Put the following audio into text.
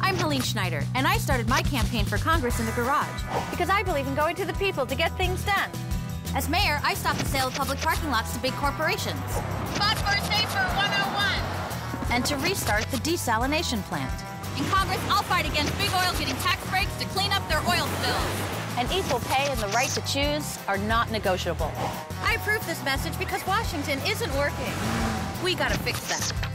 I'm Helene Schneider, and I started my campaign for Congress in the garage. Because I believe in going to the people to get things done. As mayor, I stopped the sale of public parking lots to big corporations. Spot for Safer 101! And to restart the desalination plant. In Congress, I'll fight against big oil getting tax breaks to clean up their oil spills. And equal pay and the right to choose are not negotiable. I approve this message because Washington isn't working. We gotta fix that.